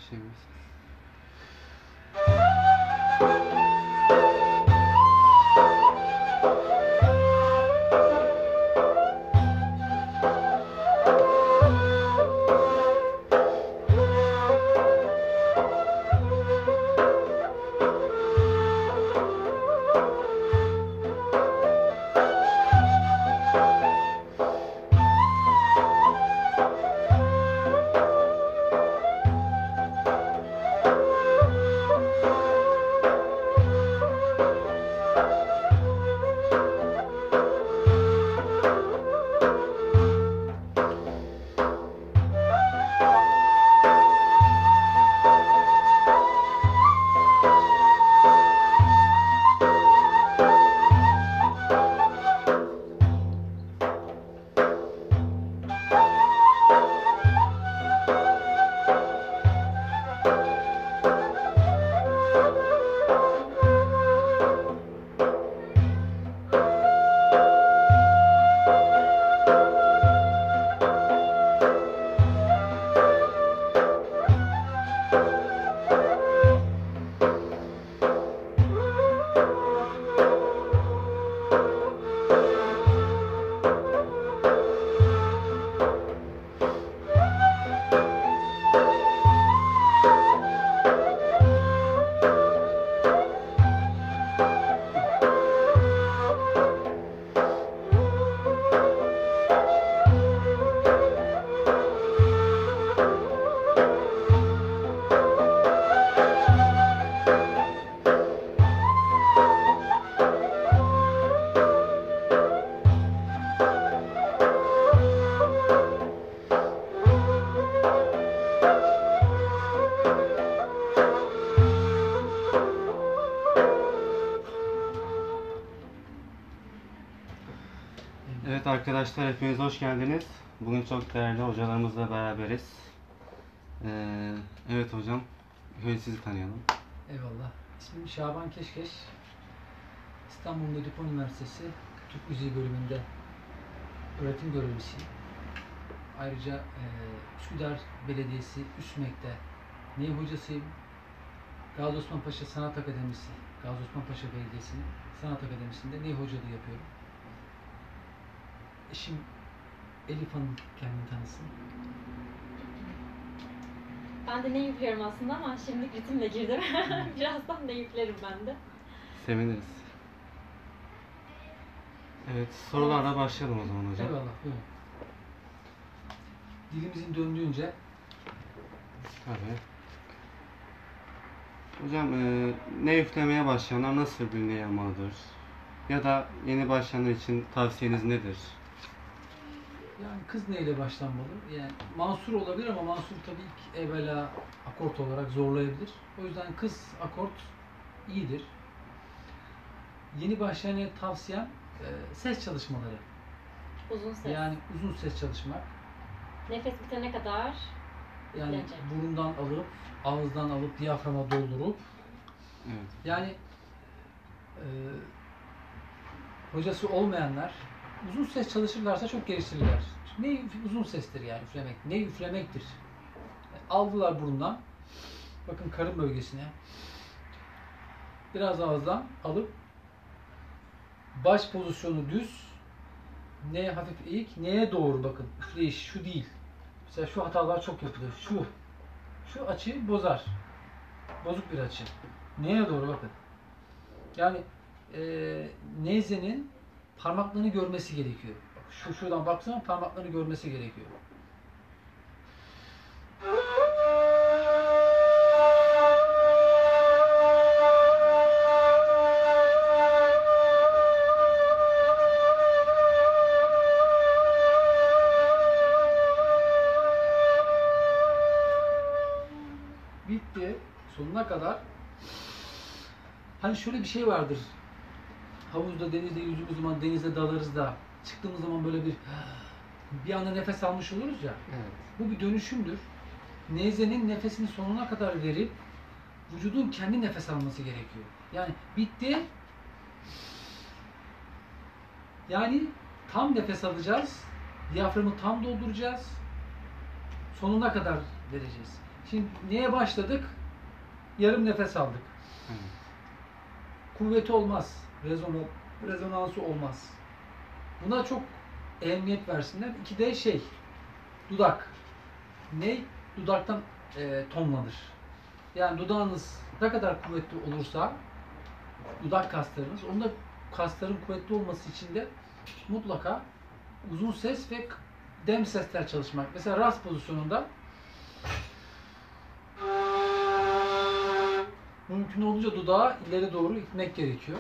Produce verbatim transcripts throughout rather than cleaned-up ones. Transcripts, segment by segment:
Başlayabiliriz. Evet arkadaşlar, hepiniz hoş geldiniz. Bugün çok değerli hocalarımızla beraberiz. Ee, evet hocam, şöyle sizi tanıyalım. Eyvallah. İsmim Şaban Keşkeş. İstanbul Medipol Üniversitesi Türk Müziği bölümünde öğretim görevlisiyim. Ayrıca e, Üsküdar Belediyesi Üsmek'te ney hocasıyım. Gazi Osman Paşa Sanat Akademisi, Gazi Osman Paşa Belediyesi'nin Sanat Akademisi'nde ney hocalığı yapıyorum. Eşim Elif Hanım kendini tanısın. Ben de ne yüklüyorum aslında ama şimdilik ritimle girdim. Birazdan ne yüklerim ben de. Seviniriz. Evet, sorularla evet. Başlayalım o zaman hocam. Eyvallah, buyurun. Dilimizin döndüğünce. Tabii. Hocam, e, ne üflemeye başlayanlar nasıl bir ney yapmalıdır? Ya da yeni başlayanlar için tavsiyeniz nedir? Yani kız neyle başlanmalı? Yani mansur olabilir ama mansur tabii ilk evvela akort olarak zorlayabilir. O yüzden kız akort iyidir. Yeni başlayana tavsiyem e, ses çalışmaları. Uzun ses. Yani uzun ses çalışmak. Nefes bitene kadar yani bilecek. Burundan alıp, ağızdan alıp diyaframa doldurup. Evet. Yani e, hocası olmayanlar uzun ses çalışırlarsa çok geliştirirler. Ne uzun sestir yani üflemek. Ne üflemektir. Aldılar burundan. Bakın karın bölgesine. Biraz ağızdan alıp baş pozisyonu düz. Ne hafif eğik. Neye doğru bakın. Üfleyiş şu değil. Mesela şu hatalar çok yapılıyor. Şu. Şu açıyı bozar. Bozuk bir açı. Neye doğru bakın. Yani e, nezlenin parmaklarını görmesi gerekiyor. Bak, şu şuradan baksana parmaklarını görmesi gerekiyor. Bitti. Sonuna kadar. Hani şöyle bir şey vardır. Havuzda, denizde yüzdüğümüz zaman denizde dalarız da çıktığımız zaman böyle bir bir anda nefes almış oluruz ya. Evet. Bu bir dönüşümdür. Nezlenin nefesini sonuna kadar verip vücudun kendi nefes alması gerekiyor. Yani bitti. Yani tam nefes alacağız. Diyaframı tam dolduracağız. Sonuna kadar vereceğiz. Şimdi neye başladık? Yarım nefes aldık. Evet. Kuvveti olmaz. Rezonu, rezonansı olmaz. Buna çok ehemmiyet versinler. İki de şey, dudak. Ne? Dudaktan e, tonlanır. Yani dudağınız ne kadar kuvvetli olursa dudak kaslarınız, onda kasların kuvvetli olması için de mutlaka uzun ses ve dem sesler çalışmak. Mesela rast pozisyonunda mümkün olunca dudağı ileri doğru itmek gerekiyor.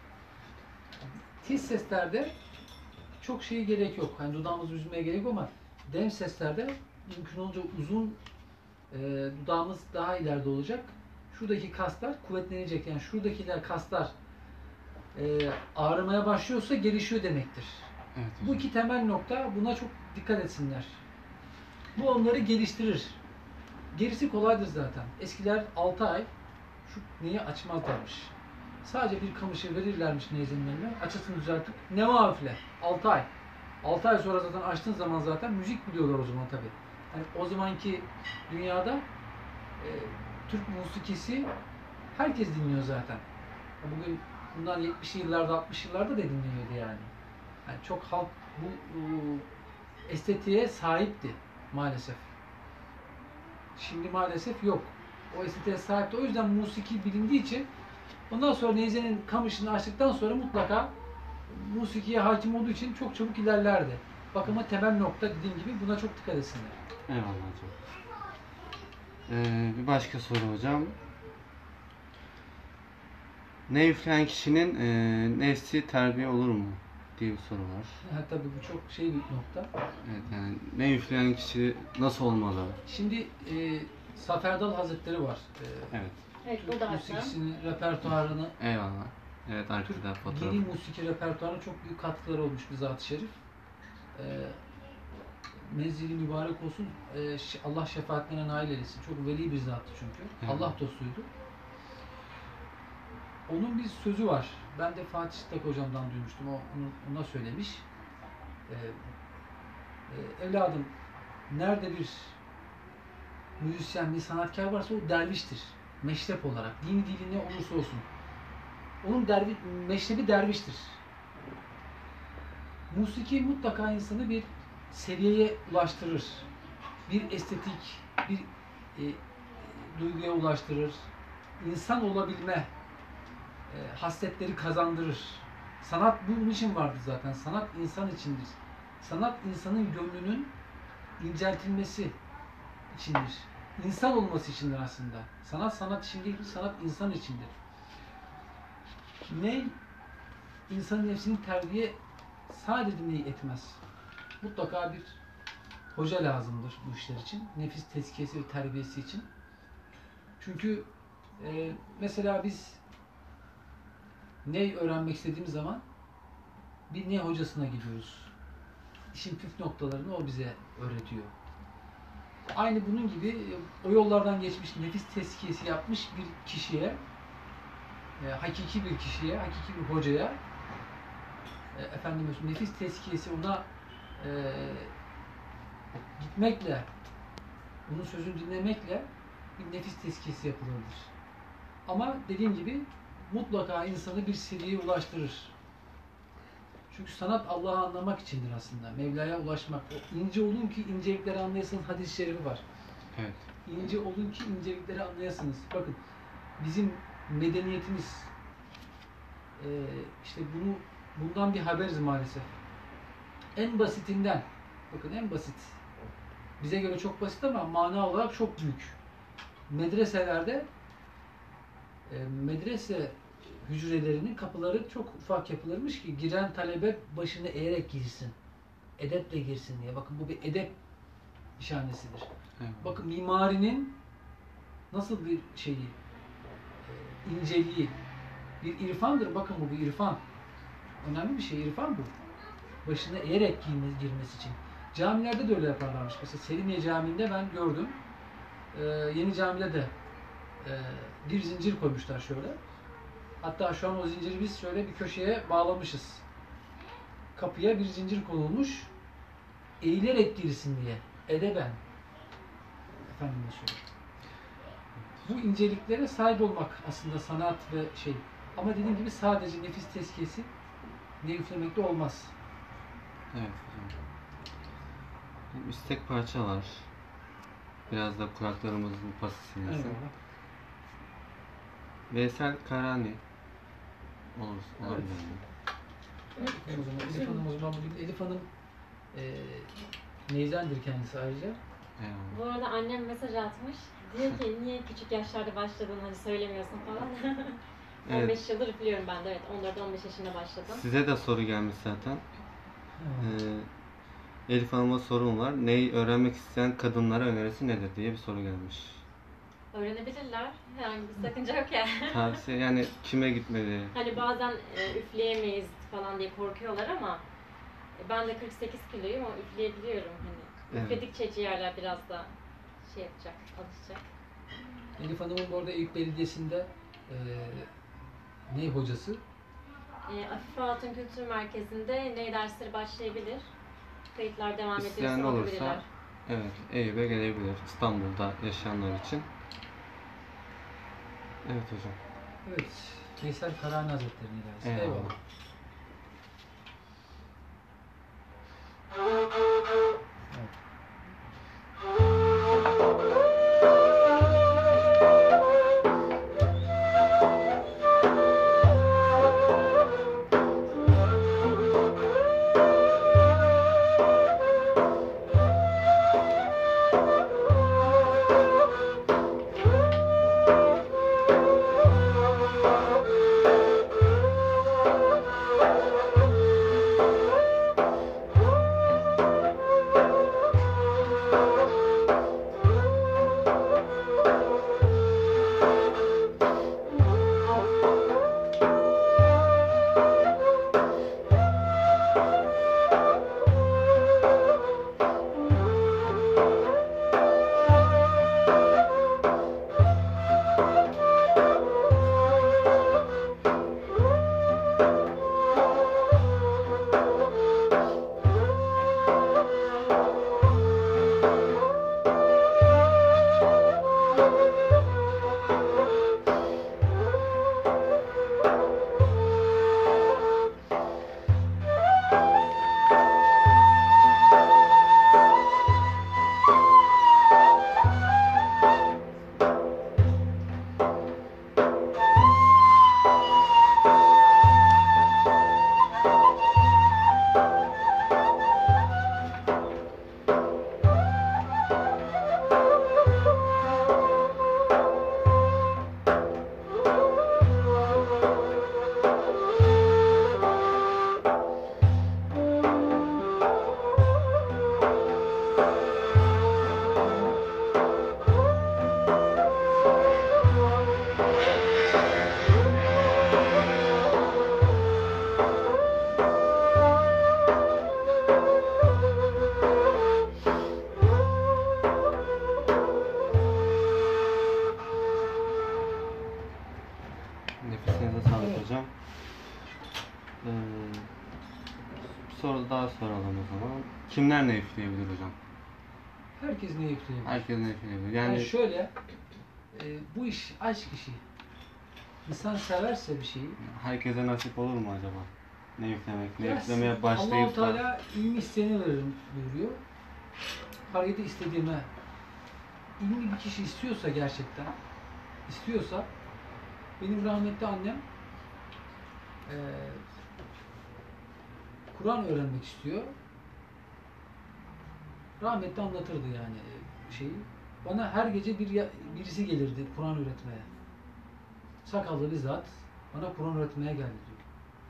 Tiz seslerde çok şeye gerek yok. Hani dudağımızı üzmeye gerek yok ama dem seslerde mümkün olunca uzun e, dudağımız daha ileride olacak. Şuradaki kaslar kuvvetlenecek. Yani şuradakiler kaslar e, ağrımaya başlıyorsa gelişiyor demektir. Evet, Bu iki temel nokta, buna çok dikkat etsinler. Bu onları geliştirir. Gerisi kolaydır zaten. Eskiler altı ay şu neyi açmazlarmış. Sadece bir kamışı verirlermiş neyzenin eline, açısını düzeltip neva üfle. altı ay. altı ay sonra zaten açtığın zaman zaten müzik biliyorlar o zaman tabii. Yani o zamanki dünyada e, Türk musikisi herkes dinliyor zaten. Bugün bundan yetmişli yıllarda, altmışlı yıllarda da dinleniyordu yani. Yani çok halk bu ıı, estetiğe sahipti maalesef. Şimdi maalesef yok. O estetiğe sahipti. O yüzden musiki bilindiği için ondan sonra neyzenin kamışını açtıktan sonra mutlaka musikiye hakim olduğu için çok çabuk ilerlerdi. Bak ama temel nokta dediğim gibi buna çok dikkat etsinler. Eyvallah hocam. Ee, bir başka soru hocam. Ne üfleyen kişinin e, nefsi terbiye olur mu diye bir soru var. Ha, tabii bu çok şey bir nokta. Evet, yani ne üfleyen kişi nasıl olmalı? Şimdi e, Saferdal Hazretleri var. E, Evet. Evet, Türk o da haklı. musikisinin repertuarını, Eyvallah. Evet, arkada Türk fotoğraf. dini musiki repertuarına çok büyük katkıları olmuş bir zat-ı şerif. E, Menzili mübarek olsun. E, ş- Allah şefaatlerine nail eylesin. Çok veli bir zattı çünkü. Evet. Allah dostuydu. Onun bir sözü var. Ben de Fatih Sıddak hocamdan duymuştum. O onu, ona söylemiş. Ee, e, evladım, nerede bir müzisyen, bir sanatkar varsa o derviştir. Meşrep olarak. Dini dili ne olursa olsun. Onun dervi, meşrebi derviştir. Musiki mutlaka insanı bir seviyeye ulaştırır. Bir estetik, bir e, duyguya ulaştırır. İnsan olabilme e, hasletleri kazandırır. Sanat bunun için vardır zaten. Sanat insan içindir. Sanat insanın gönlünün inceltilmesi içindir. İnsan olması içindir aslında. Sanat sanat için değil, sanat insan içindir. Ne? İnsanın nefsini terbiye sadece dinleyi etmez. Mutlaka bir hoca lazımdır bu işler için. Nefis tezkiyesi ve terbiyesi için. Çünkü e, mesela biz ne öğrenmek istediğimiz zaman bir ne hocasına gidiyoruz. İşin püf noktalarını o bize öğretiyor. Aynı bunun gibi o yollardan geçmiş, nefis tezkiyesi yapmış bir kişiye, e, hakiki bir kişiye, hakiki bir hocaya, e, efendim nefis tezkiyesi ona e, gitmekle, onun sözünü dinlemekle bir nefis tezkiyesi yapılabilir. Ama dediğim gibi mutlaka insanı bir seviyeye ulaştırır. Çünkü sanat Allah'ı anlamak içindir aslında. Mevla'ya ulaşmak. O ince olun ki incelikleri anlayasınız hadis-i şerifi var. Evet. İnce olun ki incelikleri anlayasınız. Bakın bizim medeniyetimiz e, işte bunu bundan bir haberiz maalesef. En basitinden, bakın en basit. Bize göre çok basit ama mana olarak çok büyük. Medreselerde e, medrese hücrelerinin kapıları çok ufak yapılırmış ki giren talebe başını eğerek girsin. Edeple girsin diye. Bakın bu bir edep nişanesidir. Evet. Bakın mimarinin nasıl bir şeyi, e, inceliği, bir irfandır. Bakın bu bir irfan. Önemli bir şey, irfan bu. Başını eğerek girmesi, girmesi için. Camilerde de öyle yaparlarmış. Mesela Selimiye Camii'nde ben gördüm. Ee, yeni camide de e, bir zincir koymuşlar şöyle. Hatta şu an o zinciri biz şöyle bir köşeye bağlamışız. Kapıya bir zincir konulmuş. Eğilerek girsin diye. Edeben. Efendim söyleyeyim. bu inceliklere sahip olmak aslında sanat ve şey. Ama dediğim gibi sadece nefis tezkiyesi ne üflemekle olmaz. Evet hocam. İstek parça var. Biraz da kulaklarımızın pası silinsin. Eyvallah. Veysel Karani. Olur, olabilir. Evet. O zaman Elif Hanım o zaman bugün Elif Hanım e, neyzendir kendisi ayrıca? Eyvallah. Bu arada annem mesaj atmış. Diyor ki niye küçük yaşlarda başladın hani söylemiyorsun falan. Evet. on beş yıldır üflüyorum ben de, evet. on dört on beş yaşında başladım. Size de soru gelmiş zaten. Evet. Ee, Elif Hanım'a sorum var. Neyi öğrenmek isteyen kadınlara önerisi nedir diye bir soru gelmiş. Öğrenebilirler. Herhangi bir sakınca yok ya. Tavsiye yani kime gitmeli? Hani bazen e, üfleyemeyiz falan diye korkuyorlar ama e, ben de kırk sekiz kiloyum ama üfleyebiliyorum hani. Evet. Üfledikçe ciğerler biraz da şey yapacak, alışacak. Elif Hanım'ın bu arada Eyüp Belediyesi'nde e, ney hocası? E, Afife Hatun Kültür Merkezi'nde ney dersleri başlayabilir. Kayıtlar devam İsteyen ediyorsa olursa alabilirler. evet Eyüp'e gelebilir. İstanbul'da yaşayanlar için. Evet hocam. Evet. Veysel Karani Hazretleri'nin ilerisi. Eyvallah. Eyvallah. Evet. Nefesinize sağlık hocam. Ee, bir soru daha soralım o zaman. Kimler ne üfleyebilir hocam? Herkes ney üfleyebilir? Herkes ne üfleyebilir? Yani, Yani şöyle, e, bu iş aşk işi. İnsan severse bir şeyi, herkese nasip olur mu acaba? Ne üflemek, ne ya üflemeye Allah-u başlayıp da Teala ilmi isteyene veririm buyuruyor. Parayı da istediğime. İlmi bir kişi istiyorsa gerçekten, istiyorsa, benim rahmetli annem e, Kur'an öğrenmek istiyor. Rahmetli anlatırdı yani şeyi. Bana her gece bir ya- birisi gelirdi Kur'an öğretmeye. Sakallı bir zat bana Kur'an öğretmeye geldi diyor.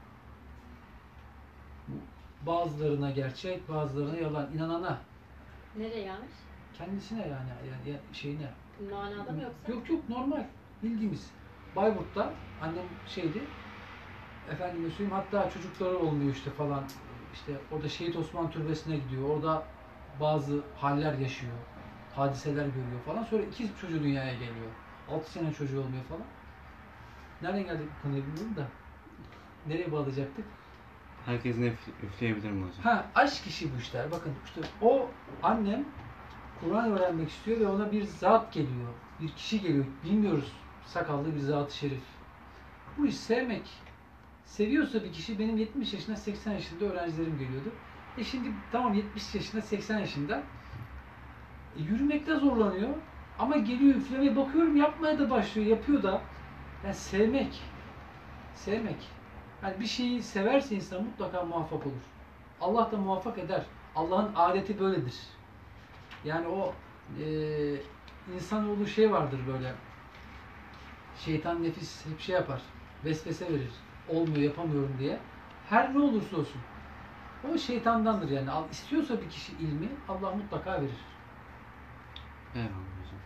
Bu bazılarına gerçek, bazılarına yalan. İnanana, Nereye gelmiş? kendisine yani, yani ya- şeyine. Manada mı yoksa? Yok yok, normal bildiğimiz. Bayburt'ta annem şeydi. Efendime söyleyeyim, hatta çocukları olmuyor işte falan. İşte orada Şehit Osman Türbesi'ne gidiyor. Orada bazı haller yaşıyor. Hadiseler görüyor falan. Sonra ikiz çocuğu dünyaya geliyor. altı sene çocuğu olmuyor falan. Nereden geldik bu konuya bilmiyorum da. Nereye bağlayacaktık? herkes ne üfle- üfleyebilir mi hocam? Ha, aşk işi bu işler. Bakın işte o annem Kur'an öğrenmek istiyor ve ona bir zat geliyor. bir kişi geliyor. Bilmiyoruz. Sakallı bir zat-ı şerif. Bu iş sevmek. Seviyorsa bir kişi, benim yetmiş yaşında seksen yaşında öğrencilerim geliyordu. E şimdi tamam yetmiş yaşında seksen yaşında e, yürümekte zorlanıyor ama geliyor üflemeye, bakıyorum yapmaya da başlıyor, yapıyor da. Yani sevmek. Sevmek. Yani bir şeyi severse insan mutlaka muvaffak olur. Allah da muvaffak eder. Allah'ın adeti böyledir. Yani o e, insanoğlu şey vardır böyle. Şeytan, nefis hep şey yapar. Vesvese verir. Olmuyor, yapamıyorum diye. Her ne olursa olsun. O şeytandandır yani. Al- İstiyorsa bir kişi ilmi, Allah mutlaka verir. Eyvallah hocam.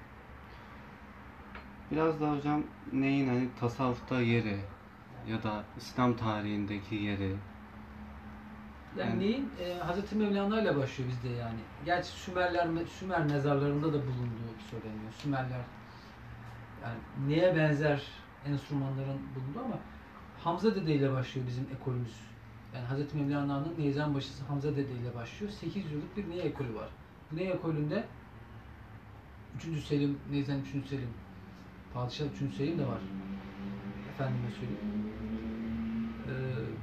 Biraz da hocam neyin hani tasavvufta yeri ya da İslam tarihindeki yeri. Yani Yani- neyin? E, Hazreti Mevlana ile başlıyor bizde yani. Gerçi Sümerler, Sümer mezarlarında da bulunduğu söyleniyor. Sümerler yani neye benzer enstrümanların bulunduğu ama Hamza Dede ile başlıyor bizim ekolümüz. Yani Hazreti Mevlana'nın neyzen başısı Hamza Dede ile başlıyor. sekiz yıllık bir ney ekolü var. Bu ney ekolünde üçüncü Selim, neyzen üçüncü Selim, Padişah üçüncü Selim de var. Efendime söyleyeyim. Ee,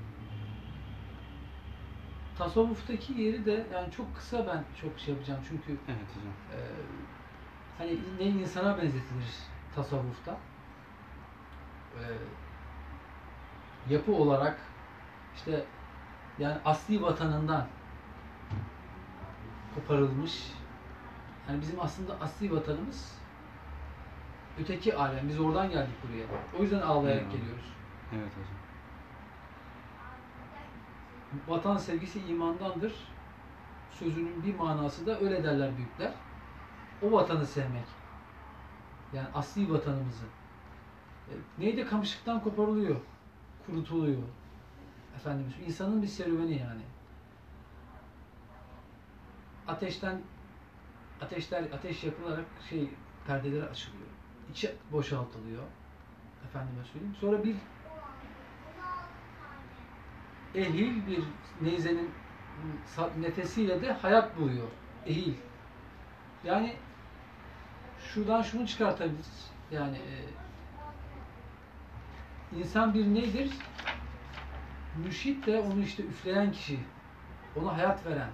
tasavvuftaki yeri de yani çok kısa, ben çok şey yapacağım çünkü Evet hocam. e, hani ne insana benzetilir tasavvufta. E, yapı olarak işte yani asli vatanından koparılmış. Yani bizim aslında asli vatanımız öteki alem. Biz oradan geldik buraya. O yüzden ağlayarak Eyvallah. geliyoruz. Evet hocam. Vatan sevgisi imandandır. Sözünün bir manası da öyle derler büyükler. O vatanı sevmek. Yani asli vatanımızı. E, neyde kamışlıktan koparılıyor. Kurutuluyor. Efendim, insanın bir serüveni yani. Ateşten ateşler ateş yakılarak şey perdeleri açılıyor. İçi boşaltılıyor. Efendime söyleyeyim. Sonra bir ehil bir neyzenin nefesiyle de hayat buluyor. Ehil. Yani şuradan şunu çıkartabiliriz. Yani e, insan bir neydir? Mürşit de onu işte üfleyen kişi. Ona hayat veren.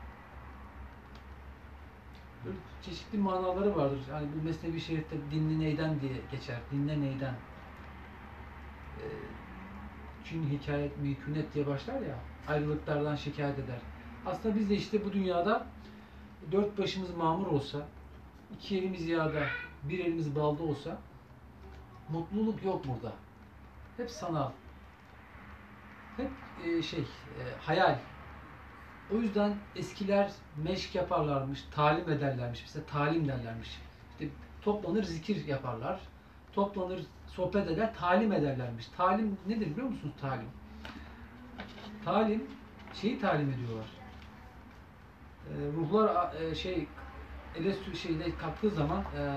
Böyle çeşitli manaları vardır. Yani bu Mesnevi Şerif'te dinle neyden diye geçer. Dinle neyden. Ee, Çin hikayet mülkünet diye başlar ya. Ayrılıklardan şikayet eder. Aslında biz de işte bu dünyada dört başımız mamur olsa, iki elimiz yağda, bir elimiz balda olsa mutluluk yok burada. Hep sanal. Hep e, şey, e, hayal. O yüzden eskiler meşk yaparlarmış, talim ederlermiş. Mesela talim derlermiş. İşte toplanır zikir yaparlar. Toplanır sohbet eder, talim ederlermiş. Talim nedir biliyor musunuz talim? Talim, şeyi talim ediyorlar. E, ruhlar e, şey, Elestü şeyde kalktığı zaman e,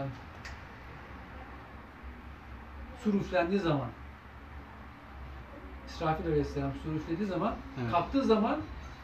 sur üflendiği zaman İsrafil Aleyhisselam sur üflediği zaman Evet. kalktığı zaman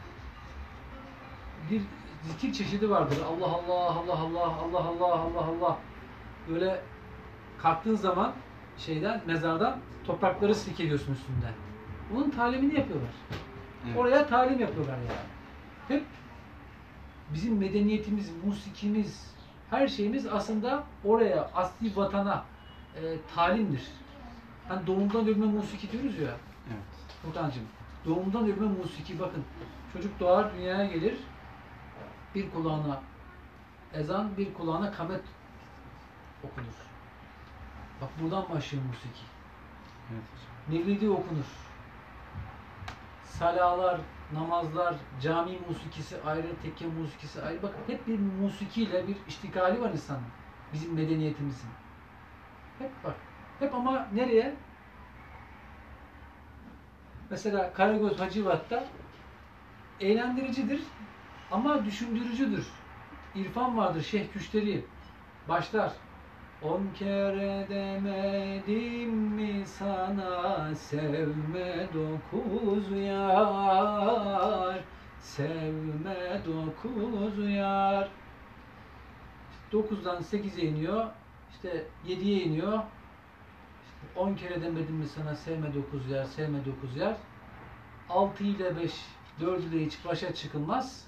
bir zikir çeşidi vardır. Allah Allah, Allah Allah, Allah Allah, Allah Allah. Böyle kalktığın zaman şeyden, mezardan toprakları silkeliyorsun üstünden. Bunun talimini yapıyorlar. Evet. Oraya talim yapıyorlar yani. Hep bizim medeniyetimiz, musikimiz, her şeyimiz aslında oraya, asli vatana e, talimdir. Hani doğumdan ölme musiki diyoruz ya. Evet. Furkancığım, doğumdan ölme musiki, bakın. Çocuk doğar, dünyaya gelir. Bir kulağına ezan, bir kulağına kamet okunur. Bak buradan başlıyor musiki. Evet hocam. Mevlidi okunur. Salalar, namazlar, cami musikisi ayrı, tekke musikisi ayrı. Bak hep bir musikiyle bir iştikali var insanın. Bizim medeniyetimizin. Hep bak. Hep ama nereye? Mesela Karagöz Hacivat'ta eğlendiricidir ama düşündürücüdür. İrfan vardır, Şeyh Küşteri başlar. On kere demedim mi sana, sevme dokuz yar, sevme dokuz yar. Dokuzdan sekize iniyor. İşte yediye iniyor. İşte on kere demedim mi sana sevme dokuz yer, sevme dokuz yer. altı ile beş, dört ile hiç başa çıkılmaz.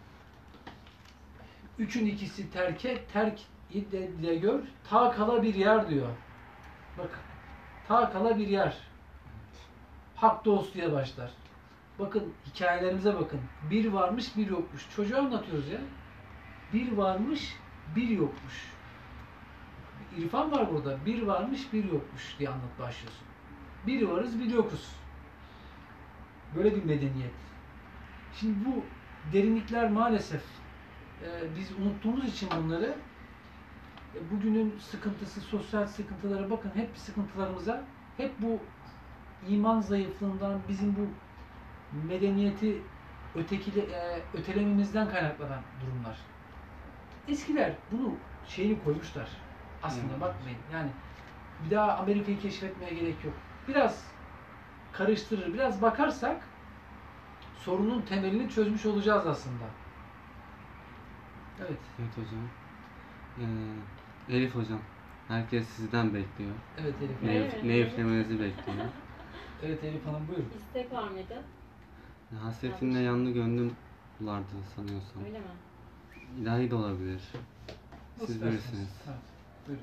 üçün ikisi terke, terk ile gör, ta kala bir yer diyor. Bak, ta kala bir yer. Hak dost diye başlar. Bakın hikayelerimize bakın. Bir varmış, bir yokmuş. Çocuğa anlatıyoruz ya. Bir varmış, bir yokmuş. İrfan var burada. Bir varmış, bir yokmuş diye anlat başlıyorsun. Bir varız, bir yokuz. Böyle bir medeniyet. Şimdi bu derinlikler maalesef e, biz unuttuğumuz için bunları e, bugünün sıkıntısı, sosyal sıkıntılara bakın, hep sıkıntılarımıza, hep bu iman zayıflığından, bizim bu medeniyeti ötekile, e, ötelememizden kaynaklanan durumlar. Eskiler bunu şeyini koymuşlar. Aslında Evet. bakmayın. Yani bir daha Amerika'yı keşfetmeye gerek yok. Biraz karıştırır, biraz bakarsak sorunun temelini çözmüş olacağız aslında. Evet. Evet hocam. Ee, Elif hocam. Herkes sizden bekliyor. Evet Elif Ne, Hanım. Evet. ne üflemenizi bekliyor. Evet Elif Hanım buyurun. İstek var mıydı? Hasretinle yanlı gönlüm bulardı sanıyorsam. Öyle mi? İlahi de olabilir. Nasıl Siz dersiniz? bilirsiniz. Evet. Buyurun.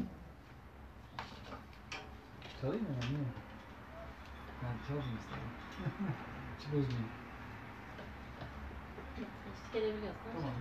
Çalayım mı? Niye? Ben çalmayayım istedim. Hiç bozmayayım. Eşlik edebiliyorsun. Tamam.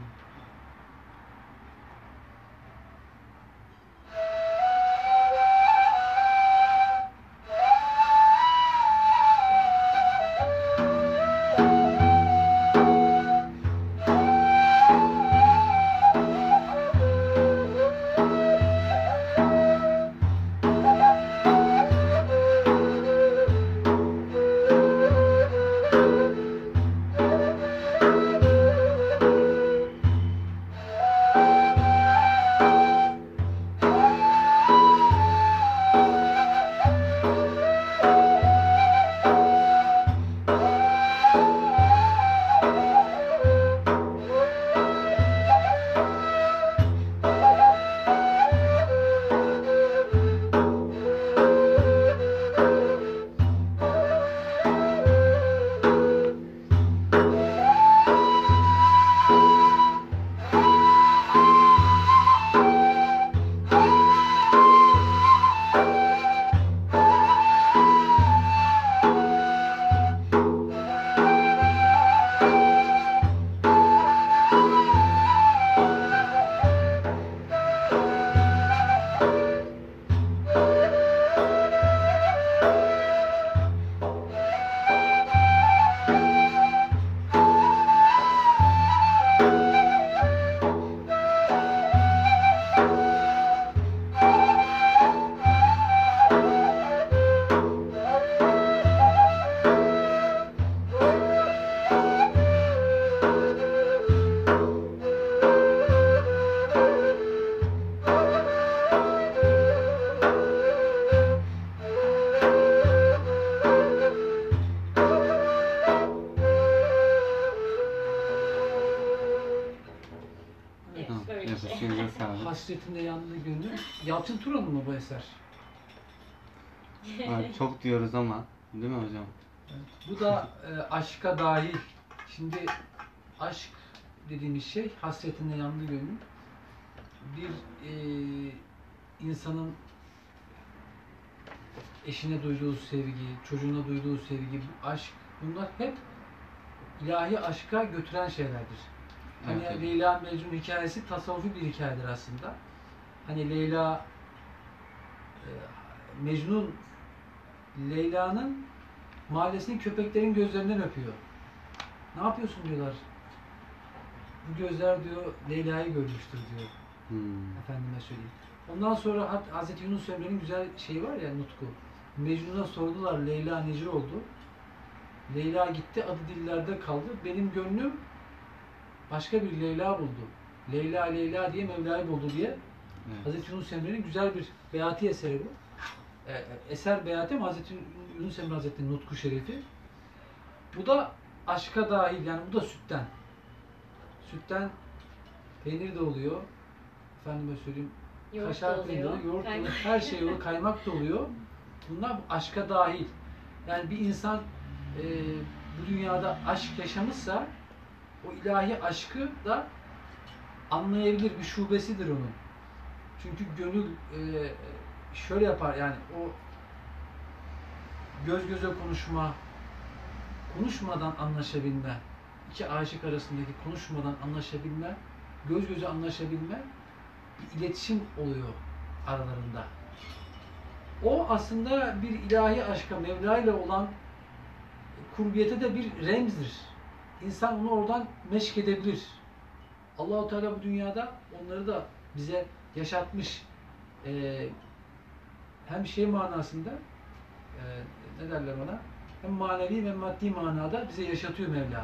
Evet, Tamam. böyle bir şey. Yapışınıza sağlık. Hasretimle yandığı gönlüm. Yalçın Turan'ın mı bu eser? Ha, çok diyoruz ama değil mi hocam? Bu da e, aşka dahil. Şimdi aşk dediğimiz şey hasretinle yandığı gönlüm. Bir e, insanın eşine duyduğu sevgi, çocuğuna duyduğu sevgi, aşk, bunlar hep ilahi aşka götüren şeylerdir. Hani Evet. Leyla Mecnun hikayesi tasavvufi bir hikayedir aslında. Hani Leyla e, Mecnun Leyla'nın mahallesinin köpeklerin gözlerinden öpüyor. Ne yapıyorsun diyorlar. Bu gözler diyor Leyla'yı görmüştür diyor. Hmm. Efendime söyleyeyim. Ondan sonra Hat- Hazreti Yunus Emre'nin güzel şeyi var ya, nutku. Mecnun'a sordular Leyla necir oldu? Leyla gitti adı dillerde kaldı. Benim gönlüm başka bir Leyla buldu. Leyla Leyla diye Mevla'yı buldu diye. Evet. Hazreti Yunus Emre'nin güzel bir beyati eseri bu. Ee, eser beyati ama Hazreti Yunus Emre Hazretleri'nin nutku şerifi. Bu da aşka dahil, yani bu da sütten. Sütten peynir de oluyor. Efendime söyleyeyim, Yoğurt da kaşar oluyor. peyniri, yoğurt da Kaymak. oluyor, her şey oluyor, kaymak da oluyor. Bunlar aşka dahil. Yani bir insan e, bu dünyada aşk yaşamışsa o ilahi aşkı da anlayabilir, bir şubesidir onun. Çünkü gönül e, şöyle yapar, yani o göz göze konuşma, konuşmadan anlaşabilme, iki aşık arasındaki konuşmadan anlaşabilme, göz göze anlaşabilme bir iletişim oluyor aralarında. O aslında bir ilahi aşka, Mevla ile olan kurbiyete de bir remzdir. İnsan onu oradan meşk edebilir. Allah-u Teala bu dünyada onları da bize yaşatmış. Ee, hem şey manasında e, ne derler ona? Hem manevi hem maddi manada bize yaşatıyor Mevla.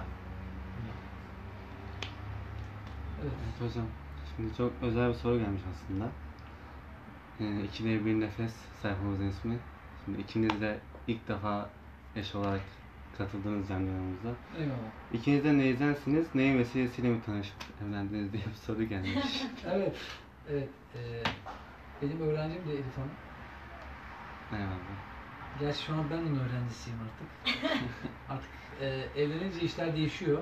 Evet. Evet hocam, şimdi çok özel bir soru gelmiş aslında. Ee, İkide bir nefes sayfamızın ismi. Şimdi ikiniz de ilk defa eş olarak katıldınız canlı yayınımıza. Eyvallah. İkiniz de neyzensiniz, neyin vesilesiyle mi tanışıp evlendiniz diye bir soru gelmiş. Evet. Evet. E, benim öğrencim de Elif Hanım. Eyvallah. Gerçi şu an ben onun öğrencisiyim artık. Artık e, evlenince işler değişiyor.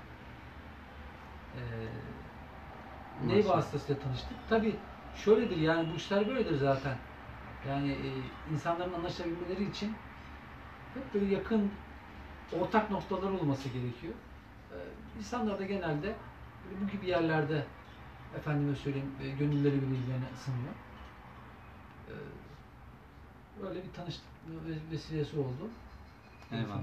E, ney Maşallah. vasıtasıyla tanıştık? Tabii şöyledir, yani bu işler böyledir zaten. Yani e, insanların anlaşabilmeleri için hep böyle yakın ortak noktalar olması gerekiyor. E, insanlar da genelde böyle bu gibi yerlerde efendime söyleyeyim e, gönülleri birbirlerine ısınıyor. E, böyle bir tanıştık ve- vesilesi oldu. Eyvallah.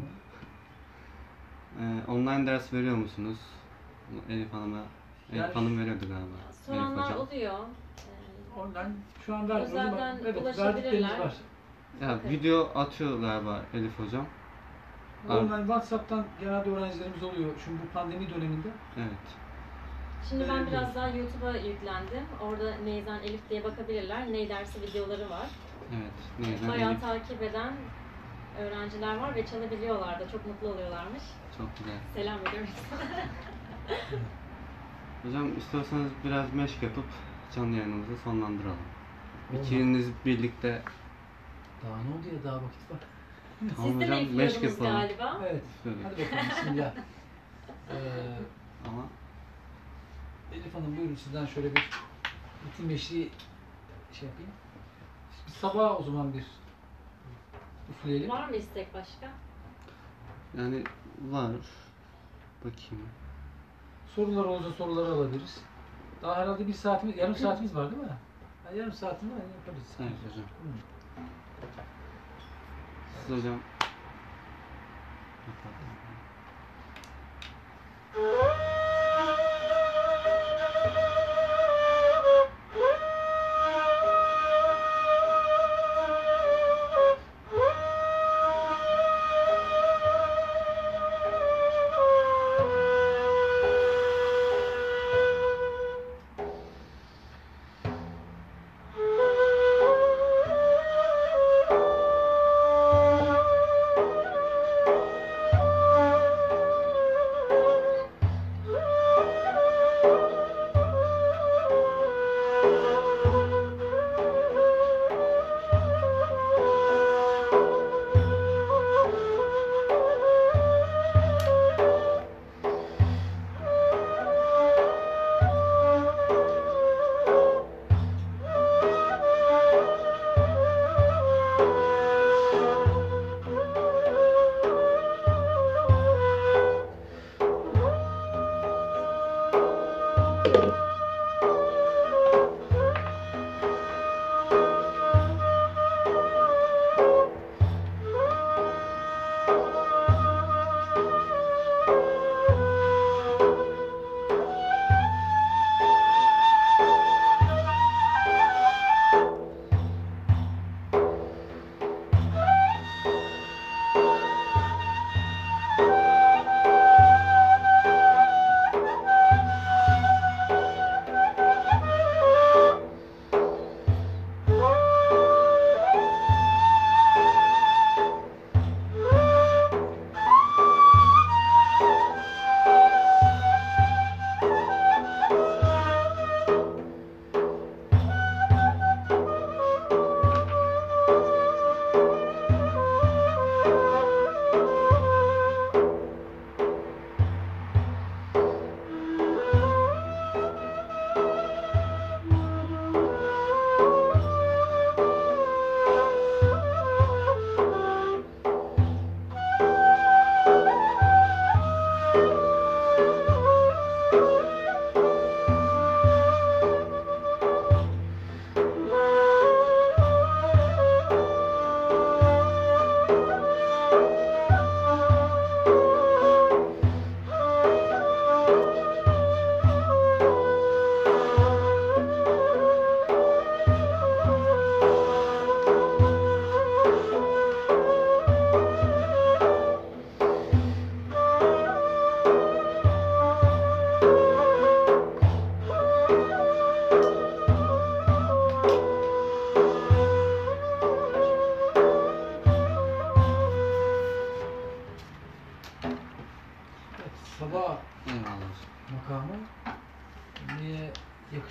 Ee, online ders veriyor musunuz? Elif Hanım'a, Elif Yani- Hanım veriyordu galiba. Elif Soranlar hocam. oluyor. Ee, Online şu an vermiyoruz ama Özelden evet ulaşabilirler. verdiklerimiz var. Ya Bakın. video atıyor galiba Elif hocam. Abi. Online WhatsApp'tan genelde öğrencilerimiz oluyor. Çünkü bu pandemi döneminde. Evet. Şimdi ben Evet. biraz daha YouTube'a yüklendim. Orada Neyzen Elif diye bakabilirler. Ney dersi videoları var. Evet. Neyse Bayağı Elif. takip eden öğrenciler var ve çalabiliyorlar da. Çok mutlu oluyorlarmış. Çok güzel. Selam veriyorum size. Hocam istiyorsanız biraz meşk yapıp canlı yayınımızı sonlandıralım. Olmaz. İkiniz birlikte Daha ne oldu ya, daha vakit var. tamam Siz de hocam meşk bekliyordunuz yapalım. galiba. Evet. Şöyle. Hadi bakalım bismillah. Ee, Ama Elif Hanım buyurun, sizden şöyle bir ritim eşliği şey yapayım. Biz sabah o zaman bir üfleyelim. Var mı istek başka? yani var. Bakayım. Sorular olursa soruları alabiliriz. Daha herhalde bir saatimiz, yarım saatimiz var değil mi? Ha, yarım saatimiz var, yaparız. Evet hocam. Hı. Siz hocam.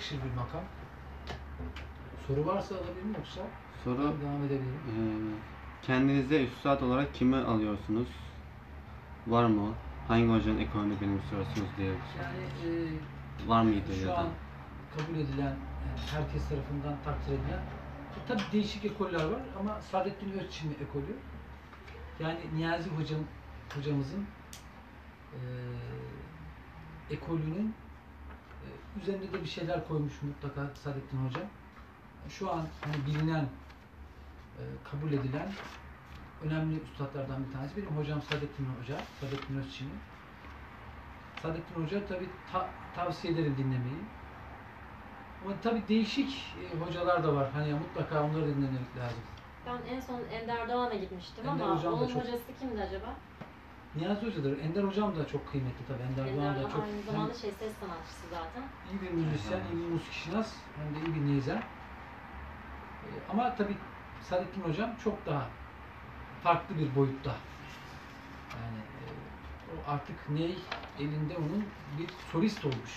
yakışır bir makam. Soru varsa alabilirim yoksa Soru, devam edebilirim. e, kendinize üstad olarak kimi alıyorsunuz? Var mı? Hangi hocanın ekolünü benimsiyorsunuz diye. Yani e, Var mıydı ya şu da? an kabul edilen, yani herkes tarafından takdir edilen, tabii değişik ekoller var ama Saadettin Özçivit ekolü, yani Niyazi hocam, hocamızın e, ekolünün e, üzerinde de bir şeyler koymuş mutlaka Saadettin Hocam. Şu an hani bilinen, e, kabul edilen önemli üstadlardan bir tanesi. Benim hocam Saadettin Hoca, Saadettin Özçivit. Saadettin Hoca tabii ta, tavsiye ederim dinlemeyi. Ama tabii değişik e, hocalar da var. Hani mutlaka onları dinlemek lazım. Ben en son Ender Doğan'a gitmiştim Ender ama Hocam da onun çok- hocası kimdi acaba? Niyazi Hoca'dır. Ender Hocam da çok kıymetli tabii. Ender, Ender Doğan da Doğan çok aynı hem zamanda şey ses sanatçısı zaten. iyi bir müzisyen, iyi bir musikşinas, hem de iyi bir nizam. E, ama tabii Saadettin Hocam çok daha farklı bir boyutta. Yani e, o artık ney elinde onun bir solist olmuş.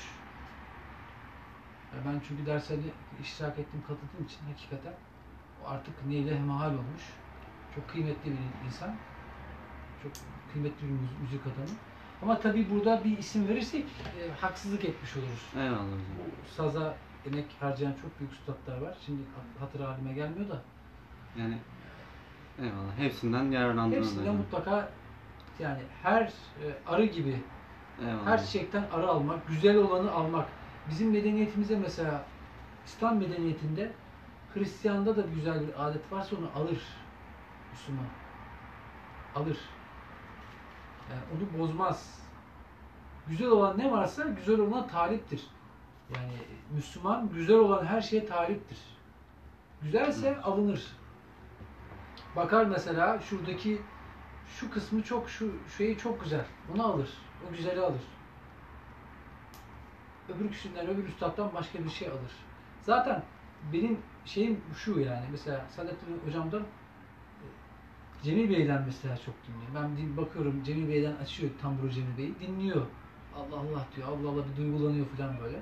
Ya ben çünkü derslerde iştirak ettim, katıldığım için hakikaten o artık neyle hemhal olmuş. Çok kıymetli bir insan. Çok kıymetli bir müzik, müzik adamı. Ama tabii burada bir isim verirsek e, haksızlık etmiş oluruz. Eyvallah hocam. Bu saza emek harcayan çok büyük üstadlar var. Şimdi hatır halime gelmiyor da. Yani eyvallah. Hepsinden yararlandınız Hepsinden hocam. mutlaka, yani her e, arı gibi Eyvallah. her çiçekten arı almak, güzel olanı almak. Bizim medeniyetimizde mesela İslam medeniyetinde Hristiyan'da da bir güzel bir adet varsa onu alır Müslüman. Alır. Yani onu bozmaz. Güzel olan ne varsa güzel olana taliptir. Yani Müslüman güzel olan her şeye taliptir. Güzelse alınır. Bakar mesela şuradaki şu kısmı çok, şu şeyi çok güzel. Onu alır. O güzeli alır. Öbür kişiden, öbür üstattan başka bir şey alır. Zaten benim şeyim şu yani, mesela Saadettin Hocam'dan e, Cemil Bey'den mesela çok dinliyorum. Ben din- bakıyorum Cemil Bey'den açıyor tamburu Cemil Bey'i, dinliyor. Allah Allah diyor, Allah Allah bir duygulanıyor falan böyle.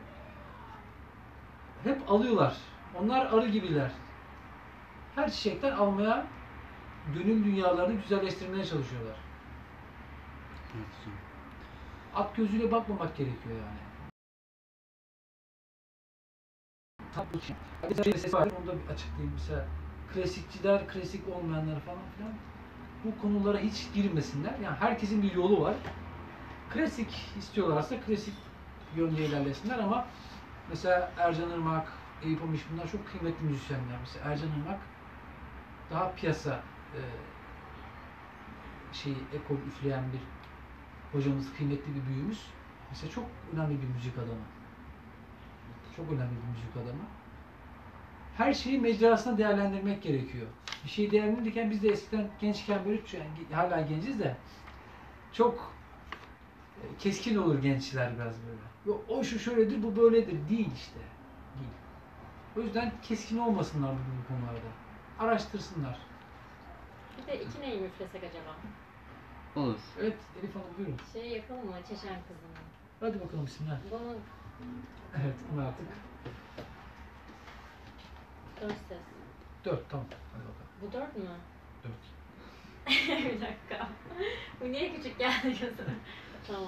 Hep alıyorlar. Onlar arı gibiler. Her çiçekten almaya, gönül dünyalarını güzelleştirmeye çalışıyorlar. Evet hocam. At gözüyle bakmamak gerekiyor yani. Bir ses var, onu da bir açıklayayım. Mesela klasikçiler, klasik olmayanlar falan filan bu konulara hiç girmesinler. Yani herkesin bir yolu var. Klasik istiyorlarsa klasik yönde ilerlesinler ama mesela Ercan Irmak, Eyüp Amiş bunlar çok kıymetli müzisyenler. Mesela Ercan Irmak daha piyasa e, şeyi, ekol üfleyen bir hocamız, kıymetli bir büyüğümüz. Mesela çok önemli bir müzik adamı. Çok önemli bir müzik adamı. Her şeyi mecrasına değerlendirmek gerekiyor. Bir şeyi değerlendirirken biz de eskiden gençken böyle, yani hala genciz de çok e, keskin olur gençler biraz böyle. Yok o şu şöyledir, bu böyledir. Değil işte. Değil. O yüzden keskin olmasınlar bu, bu konularda. Araştırsınlar. Bir de iki neyi müflesek acaba? Olur. Evet Elif Hanım buyurun. Şey yapalım mı? Çeşen kızını. Hadi bakalım bismillah. Bunun Evet onu artık. dört ses. Dört tamam. Hadi bakalım. Bu dört mü? Dört. Bir dakika. Bu niye küçük geldi gözüme? Tamam.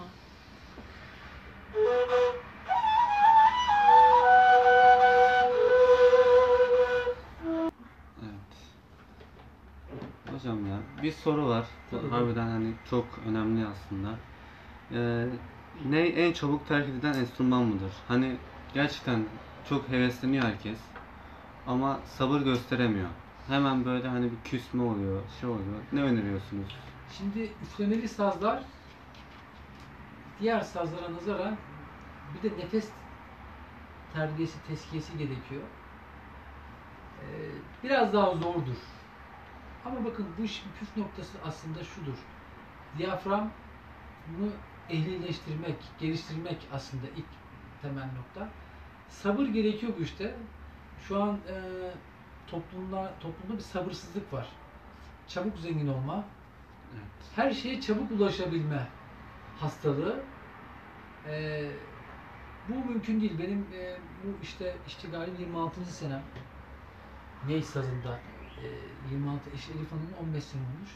Evet. Hocam ya bir soru var. Bu Tabii. harbiden hani çok önemli aslında. Ee, ne en çabuk terk edilen enstrüman mıdır? Hani gerçekten çok hevesleniyor herkes ama sabır gösteremiyor. Hemen böyle hani bir küsme oluyor, şey oluyor. Ne öneriyorsunuz? Şimdi üflemeli sazlar diğer sazlara nazaran bir de nefes terbiyesi, tezkiyesi gerekiyor. Ee, biraz daha zordur. Ama bakın bu işin püf noktası aslında şudur. Diyaframı ehlileştirmek, geliştirmek aslında ilk temel nokta. Sabır gerekiyor bu işte. Şu an e, toplumda toplumda bir sabırsızlık var. Çabuk zengin olma, Evet. her şeye çabuk ulaşabilme hastalığı. Ee, Bu mümkün değil. Benim e, bu işte iştigalim yirmi altıncı senem. Ney sazında. E, yirmi altı, eşi Elif Hanım'ın on beş sene olmuş.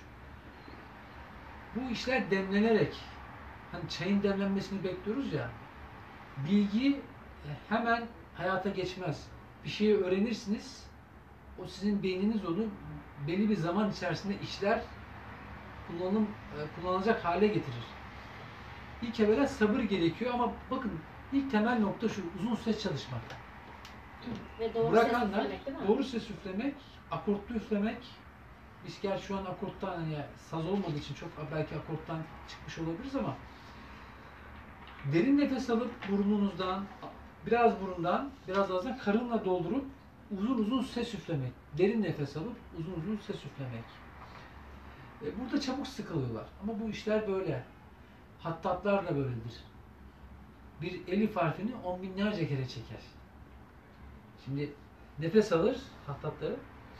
Bu işler demlenerek, hani çayın demlenmesini bekliyoruz ya, bilgi hemen hayata geçmez. Bir şeyi öğrenirsiniz, o sizin beyniniz onu belli bir zaman içerisinde işler, kullanım, kullanılacak hale getirir. İlk evvela sabır gerekiyor ama bakın ilk temel nokta şu, uzun süre çalışmak. Ve doğru ses Bırakanlar, üflemek değil mi? doğru ses üflemek, akortlu üflemek. Biz gerçi şu an akorttan, hani saz olmadığı için çok belki akorttan çıkmış olabiliriz ama derin nefes alıp burnunuzdan, biraz burundan, biraz ağızdan karınla doldurup uzun uzun ses üflemek. Derin nefes alıp uzun uzun ses üflemek. E, burada çabuk sıkılıyorlar. Ama bu işler böyle. Hattatlar da böyledir. Bir elif harfini on binlerce kere çeker. Şimdi nefes alır hattatları.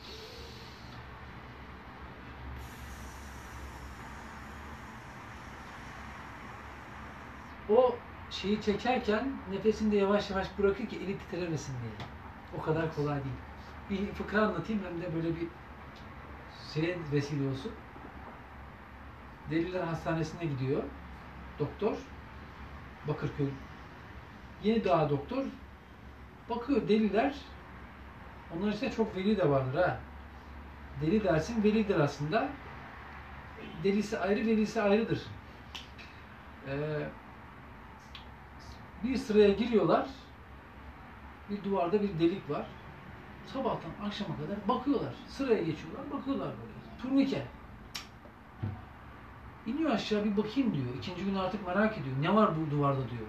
O şeyi çekerken nefesini de yavaş yavaş bırakır ki eli titremesin diye. O kadar kolay değil. Bir fıkra anlatayım hem de böyle bir şeye vesile olsun. Deliler Hastanesi'ne gidiyor doktor. Bakırköy. Yenidoğa doktor. Bakıyor deliler. Onların içinde çok veli de vardır ha. Deli dersin velidir aslında. Delisi ayrı, velisi ayrıdır. Ee, bir sıraya giriyorlar. Bir duvarda bir delik var. Sabahtan akşama kadar bakıyorlar. Sıraya geçiyorlar, bakıyorlar böyle. Turnike. İniyor aşağı bir bakayım diyor. İkinci gün artık merak ediyor. Ne var bu duvarda diyor.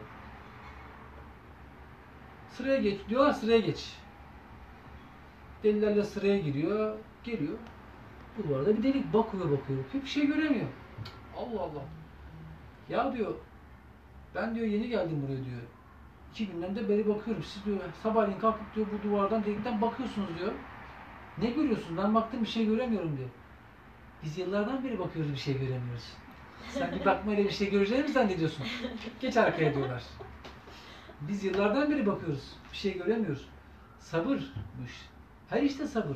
Sıraya geç. Diyorlar sıraya geç. Delilerle sıraya giriyor. Geliyor. Bu duvarda bir delik. Bakıyor bakıyor. Hiçbir şey göremiyor. Allah Allah. Ya diyor ben diyor yeni geldim buraya diyor. İki günden de beri bakıyorum. Siz diyor sabahleyin kalkıp diyor bu duvardan delikten bakıyorsunuz diyor. Ne görüyorsun? Ben baktım bir şey göremiyorum diyor. Biz yıllardan beri bakıyoruz bir şey göremiyoruz. Sen bir bakmayla bir şey göreceğini mi zannediyorsun? Geç arkaya diyorlar. Biz yıllardan beri bakıyoruz. Bir şey göremiyoruz. Sabırmış. Her işte sabır.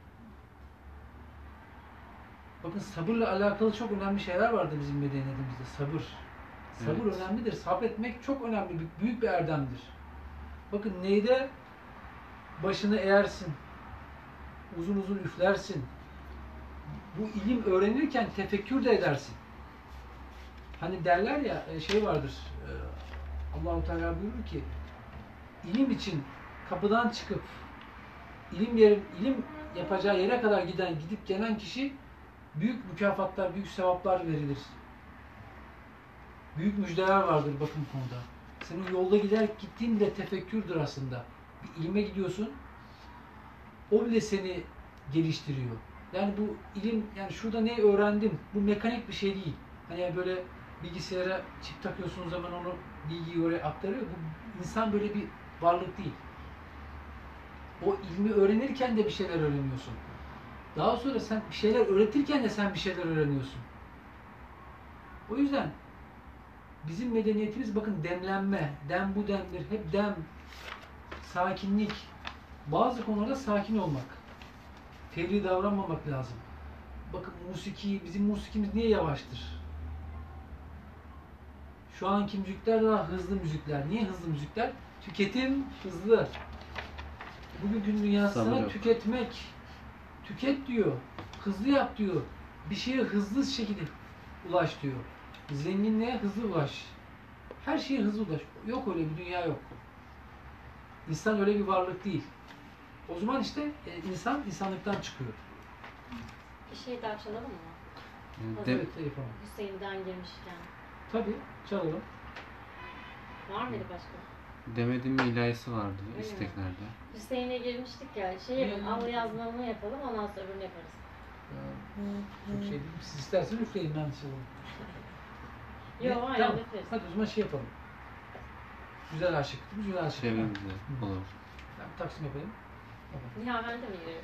Bakın sabırla alakalı çok önemli şeyler vardı bizim medeniyetimizde. Sabır. Sabır Evet. önemlidir. Sabretmek çok önemli. Büyük bir erdemdir. Bakın neyde başını eğersin. Uzun uzun üflersin. Bu ilim öğrenirken tefekkür de edersin. Hani derler ya şey vardır. Allah-u Teala buyurur ki ilim için kapıdan çıkıp ilim yerin ilim yapacağı yere kadar giden gidip gelen kişi büyük mükafatlar, büyük sevaplar verilir. Büyük müjdeler vardır bakın bu konuda. Senin yolda gider gittiğin bile tefekkürdür aslında. Bir ilime gidiyorsun. O bile seni geliştiriyor. Yani bu ilim, yani şurada ne öğrendim? Bu mekanik bir şey değil. Hani böyle bilgisayara çip takıyorsunuz zaman onu bilgiyi oraya aktarıyor. Bu insan böyle bir varlık değil. O ilmi öğrenirken de bir şeyler öğreniyorsun. Daha sonra sen bir şeyler öğretirken de sen bir şeyler öğreniyorsun. O yüzden bizim medeniyetimiz bakın demlenme, dem bu demdir, hep dem, sakinlik. Bazı konularda sakin olmak. Fevri davranmamak lazım. Bakın musiki, bizim musikimiz niye yavaştır? Şu anki müzikler daha hızlı müzikler. Niye hızlı müzikler? Tüketim hızlı. Bugünkü dünyasına tüketmek, tüket diyor, hızlı yap diyor. Bir şeye hızlı şekilde ulaş diyor. Zenginliğe hızlı ulaş. Her şeye hızlı ulaş. Yok öyle bir dünya yok. İnsan öyle bir varlık değil. O zaman işte e, insan insanlıktan çıkıyor. Bir şey daha çalalım mı? De, Evet telefon. Hüseyin'den girmişken. Tabii çalalım. Var mıydı başka? Demedim mi ilahisi vardı Öyle mi? isteklerde. Hüseyin'e girmiştik ya. Şey yapalım, Hmm. al yazmamı yapalım, ondan sonra öbürünü yaparız. Ee, Çok şey değil. Siz isterseniz üfleyin ben çalalım. Yok, Ne? hayır, Tamam. yaparız. Hadi o zaman şey yapalım. Güzel aşık. Güzel aşık. Çevremizde Hı. olur. Ben taksim yapayım. Tamam. Nihavente mi giriyoruz?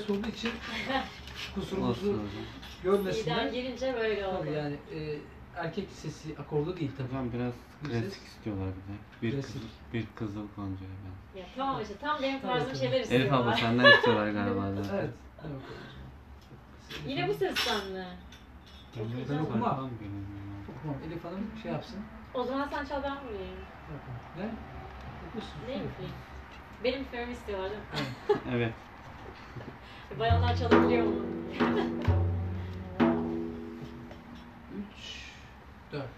ses olduğu için kusurumuzu Olsun hocam. görmesinler. C'den gelince böyle oldu. Tabii yani e, erkek sesi akordu değil tabii. Hocam biraz Bu klasik ses- istiyorlar bir de. Bir Klasik. kızıl, bir kızıl goncaya ben. Ya, tamam işte tam benim tarzım Evet, şeyler Elif abla istiyorlar. senden istiyorlar galiba da. Evet. Evet. o zaman. Yine bu sesten mi? Ben okumam. Tamam, bilmiyorum. Okumam. Elif Hanım şey yapsın. O zaman sen çal ben vurayım. Yapın. Ne? Okursun. Değil mi Flynn? Benim üflememi istiyorlar değil mi? Evet. Bayanlar çalabiliyor mu? Üç, dört.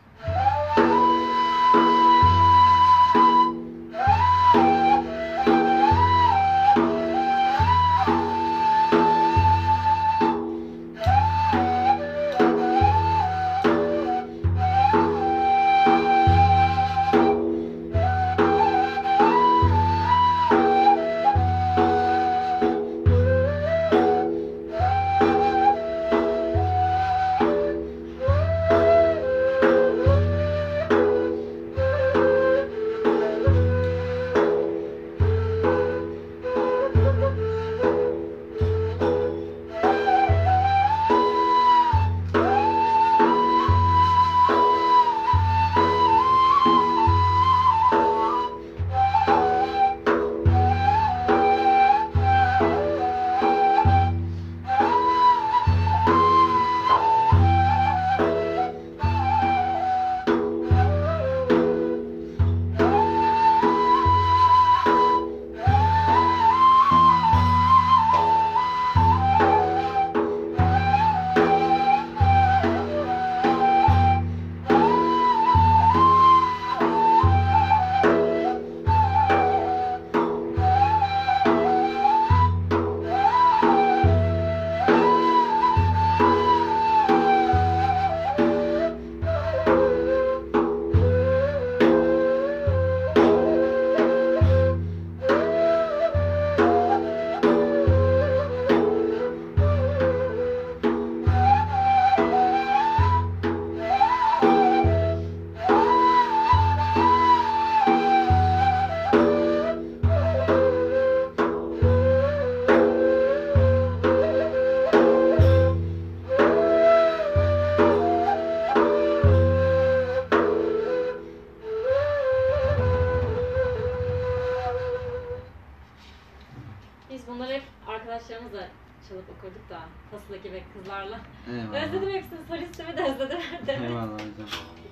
Biz bunları hep arkadaşlarımızla çalıp okurduk da fasıldaki ve kızlarla. Eyvallah. Özledim hepsini, solistimi de özledim. Eyvallah hocam.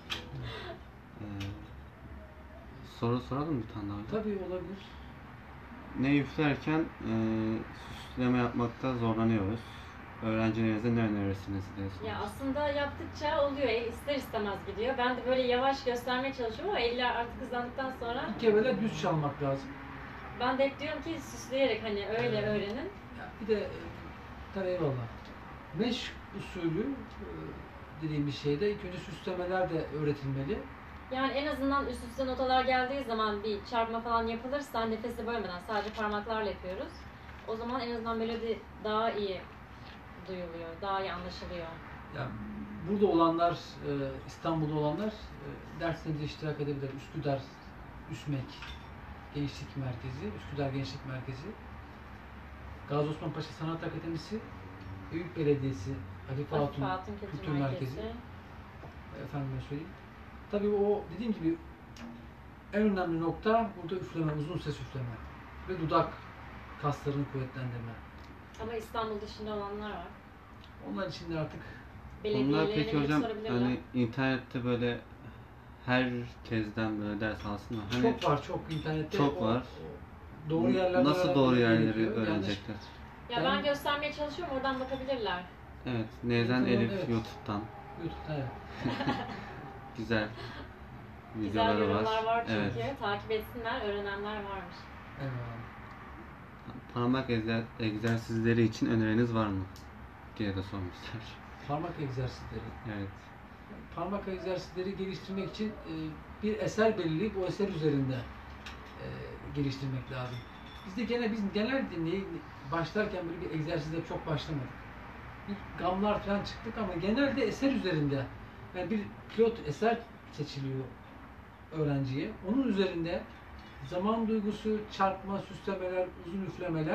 Ee, soru soralım bir tane daha hocam. Tabii olabilir. Ne üflerken e, süsleme yapmakta zorlanıyoruz. Öğrencilerinize ne önerirsiniz diye sormuş. Ya aslında yaptıkça oluyor, el ister istemez gidiyor. Ben de böyle yavaş göstermeye çalışıyorum ama eller artık hızlandıktan sonra İlk evvela düz çalmak lazım. ben de hep diyorum ki süsleyerek hani öyle Evet. öğrenin. Ya bir de e, tabii eyvallah. Meş usulü e, dediğimiz şeyde ilk önce süslemeler de öğretilmeli. Yani en azından üst üste notalar geldiği zaman bir çarpma falan yapılırsa nefesi bölmeden sadece parmaklarla yapıyoruz. O zaman en azından melodi daha iyi duyuluyor, daha iyi anlaşılıyor. Yani burada olanlar, e, İstanbul'da olanlar e, derslerimize iştirak edebilir. Üsküdar, Üsmek Gençlik Merkezi, Üsküdar Gençlik Merkezi, Gazi Osman Paşa Sanat Akademisi, Eyüp Belediyesi, Hafife Hafife Hatun Hatun Kültür, Kültür Merkezi. Merkezi. Efendime söyleyeyim. Tabii o dediğim gibi en önemli nokta burada üfleme, uzun ses üfleme ve dudak kaslarını kuvvetlendirme. Ama İstanbul dışında olanlar var. Onlar için de artık Bunlar Belediyelerine peki gidip hocam sorabilirler. hani internette böyle herkesten böyle ders alsın mı? Hani çok var, çok internette. çok o- var. o doğru yerlerde nasıl doğru öğrenmeleri yerleri gerekiyor. Yanlış- öğrenecekler? Ya ben göstermeye çalışıyorum, oradan bakabilirler. Evet. Nezen YouTube'dan, Elif evet. YouTube'dan YouTube'da evet. güzel Güzel videoları yorumlar var çünkü. Evet. Takip etsinler, öğrenenler varmış. Eyvallah. Parmak egzer- egzersizleri için öneriniz var mı? diye de sormuşlar. Parmak egzersizleri. Evet. Parmak egzersizleri geliştirmek için e, bir eser belirleyip o eser üzerinde e, geliştirmek lazım. Biz de gene biz genelde ne, başlarken böyle bir egzersizle çok başlamadık. Bir gamlar falan çıktık ama genelde eser üzerinde yani bir pilot eser seçiliyor öğrenciye. Onun üzerinde zaman duygusu, çarpma, süslemeler, uzun üflemeler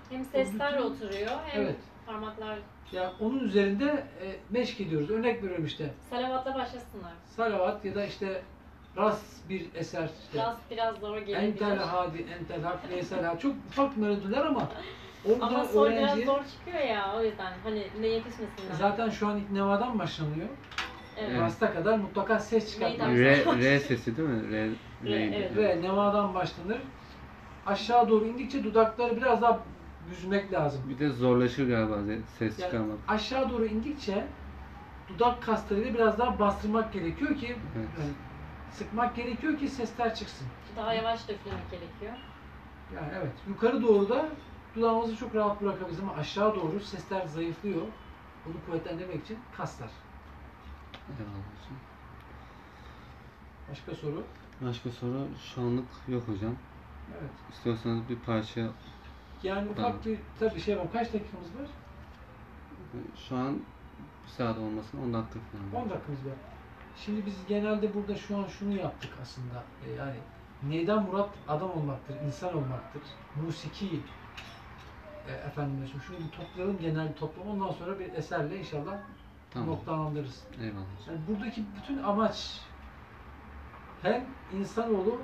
Hem sesler bütün- oturuyor hem Evet. parmaklar. Yani onun üzerinde e, meşk ediyoruz. Örnek veriyorum işte. Salavatla başlasınlar. Salavat ya da işte ras bir eser işte. Biraz biraz zor gelebilir. Entel hadi, entel hak, veysel hak. Çok ufak melodiler ama orada Ama sol öğrenci biraz zor çıkıyor ya, o yüzden hani ne yetişmesinler. zaten şu an ilk nevadan başlanıyor. Evet. Evet. Rasta kadar mutlaka ses çıkartmak. Neyden? R, R sesi değil mi? R, R, R'ydi. evet. Ve nevadan başlanır. Aşağı doğru indikçe dudakları biraz daha büzmek lazım. Bir de zorlaşır galiba ze- ses Yani çıkarmak. aşağı doğru indikçe dudak kaslarıyla biraz daha bastırmak gerekiyor ki Evet. yani sıkmak gerekiyor ki sesler çıksın. Daha yavaş da üflemek gerekiyor. Yani evet yukarı doğru da dudağımızı çok rahat bırakabiliriz ama aşağı doğru sesler zayıflıyor. Bunu kuvvetlendirmek için kaslar. Eyvallah hocam. Başka soru? Başka soru şu anlık yok hocam. Evet. İstiyorsanız bir parça, Yani ufak bir tabii şey var. Kaç dakikamız var? şu an bir saat olmasın on dakika falan. on dakikamız var. Şimdi biz genelde burada şu an şunu yaptık aslında. E, yani neyden murat adam olmaktır, insan olmaktır. Musiki e, efendim mesela şunu bir toplayalım, genel bir toplam. Ondan sonra bir eserle inşallah Tamam. noktalandırırız. Eyvallah. Yani buradaki bütün amaç hem insanoğlu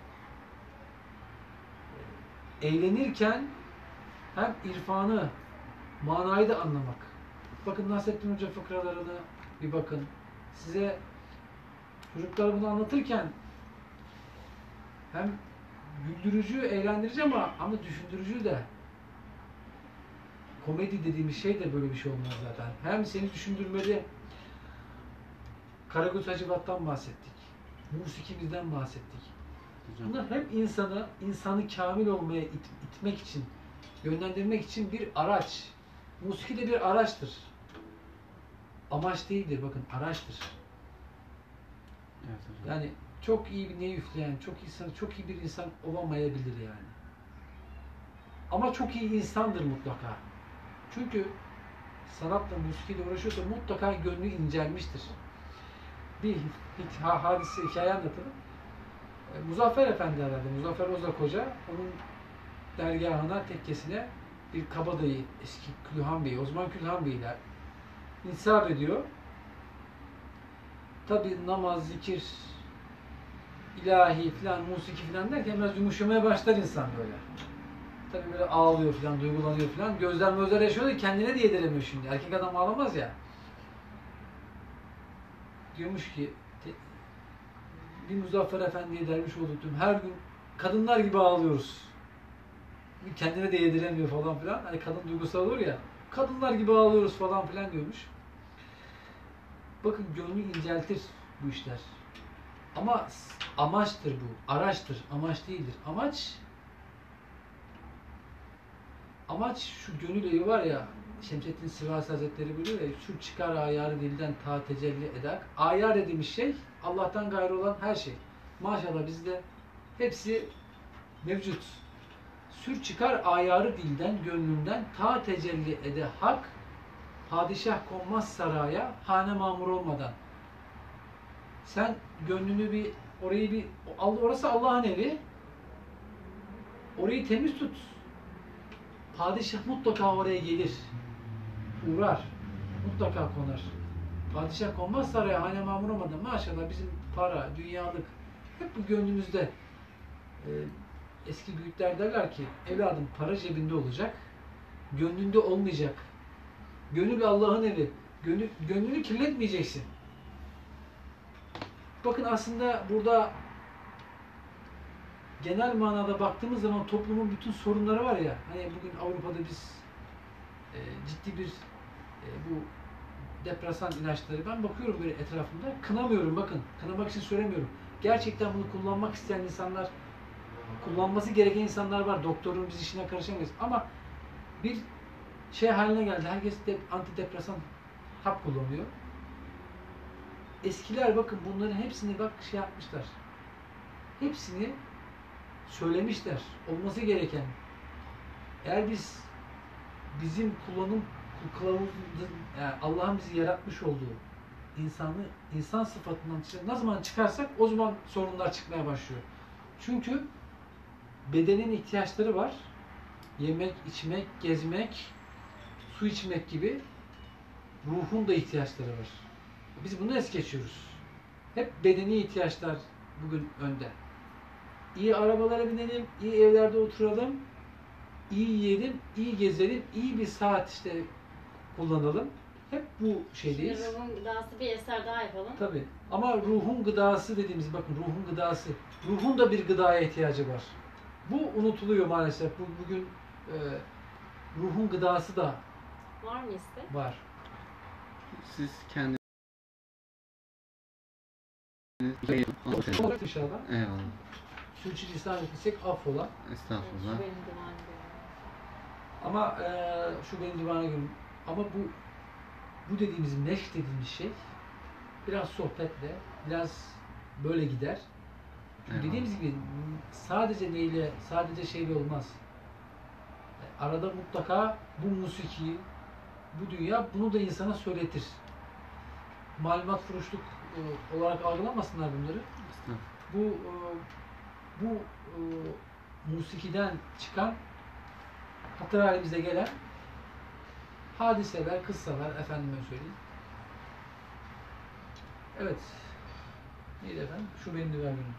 eğlenirken hem irfanı, manayı da anlamak. Bakın Nasrettin Hoca fıkralarını bir bakın. Size çocuklar bunu anlatırken hem güldürücü, eğlendirici ama ama düşündürücü de. Komedi dediğimiz şey de böyle bir şey olmaz zaten. Hem seni düşündürmeli. Karagöz Hacivat'tan bahsettik. Musikimizden bahsettik. Hocam. Bunlar hep insanı, insanı kamil olmaya it- itmek için, yönlendirmek için bir araç. Musiki de bir araçtır. Amaç değildir, bakın araçtır. Evet hocam. Yani çok iyi bir ney üfleyen, çok insan, çok iyi bir insan olamayabilir yani. Ama çok iyi insandır mutlaka. Çünkü sanatla, musikiyle uğraşıyorsa mutlaka gönlü incelmiştir. Bir hik- ha- hadise, hikaye anlatalım. E, Muzaffer Efendi herhalde, Muzaffer Ozak Hoca, onun dergahına, tekkesine bir kabadayı, eski Külhan Bey, Osman Külhan Bey'ler intisap ediyor. Tabi namaz, zikir, ilahi filan, musiki filan derken biraz yumuşamaya başlar insan böyle. Tabi böyle ağlıyor filan, duygulanıyor filan. Gözler mözler yaşıyor da kendine de yediremiyor şimdi. Erkek adam ağlamaz ya. Diyormuş ki te- bir Muzaffer Efendi'ye dermiş olduk her gün kadınlar gibi ağlıyoruz. Kendine de yediremiyor falan filan. Hani kadın duygusal olur ya. Kadınlar gibi ağlıyoruz falan filan diyormuş. Bakın gönlü inceltir bu işler. Ama s- amaçtır bu. Araçtır. Amaç değildir. Amaç amaç şu gönül evi var ya, Şemsettin Sivas Hazretleri biliyor ya, şu çıkar ayarı dilden ta tecelli eder. Ayar dediğimiz şey Allah'tan gayrı olan her şey. Maşallah bizde hepsi mevcut. Sür çıkar ayarı dilden, gönlünden ta tecelli ede hak, padişah konmaz saraya, hane mamur olmadan. Sen gönlünü bir, orayı bir, orası Allah'ın evi, orayı temiz tut. Padişah mutlaka oraya gelir, uğrar, mutlaka konar. Padişah konmaz saraya, hane mamur olmadan. Maşallah bizim para, dünyalık hep bu gönlümüzde. Ee, Eski büyükler derler ki, evladım para cebinde olacak, gönlünde olmayacak. Gönül Allah'ın evi. Gönül, gönlünü kirletmeyeceksin. Bakın aslında burada genel manada baktığımız zaman toplumun bütün sorunları var ya, hani bugün Avrupa'da biz e, ciddi bir e, bu depresan ilaçları, ben bakıyorum böyle etrafımda, kınamıyorum bakın, kınamak için söylemiyorum. Gerçekten bunu kullanmak isteyen insanlar, kullanması gereken insanlar var. Doktorun biz işine karışamayız. Ama bir şey haline geldi. Herkes de antidepresan hap kullanıyor. Eskiler bakın bunların hepsini bak şey yapmışlar. Hepsini söylemişler. Olması gereken. Eğer biz bizim kullanım kılavuzun, yani Allah'ın bizi yaratmış olduğu insanı, insan sıfatından ne zaman çıkarsak o zaman sorunlar çıkmaya başlıyor. Çünkü bedenin ihtiyaçları var. yemek, içmek, gezmek, su içmek gibi ruhun da ihtiyaçları var. Biz bunu es geçiyoruz. Hep bedeni ihtiyaçlar bugün önde. İyi arabalara binelim, iyi evlerde oturalım, iyi yiyelim, iyi gezelim, iyi bir saat işte kullanalım. Hep bu şeydeyiz. Şimdi ruhun gıdası bir eser daha yapalım. Tabii. Ama ruhun gıdası dediğimiz, bakın ruhun gıdası. Ruhun da bir gıdaya ihtiyacı var. Bu unutuluyor maalesef. Bu bugün e, ruhun gıdası da Var mı istek? var. Siz kendiniz Olarak inşallah. Eyvallah. Sürçülisan ettiysek affola. Evet, Estağfurullah. şu benim duman görüyorum. Ama e, şu benim divana günüm. Ama bu bu dediğimiz meş dediğimiz şey biraz sohbetle, biraz böyle gider. Çünkü Eyvallah. dediğimiz gibi sadece neyle, sadece şeyle olmaz. Arada mutlaka bu musiki, bu dünya bunu da insana söyletir. Malumat furuşluk e, olarak algılamasınlar bunları. Estağfurullah. Bu e, bu e, musikiden çıkan hatır halimize gelen hadiseler, kıssalar efendime söyleyeyim. Evet. Neydi efendim? Şu benim de günüm.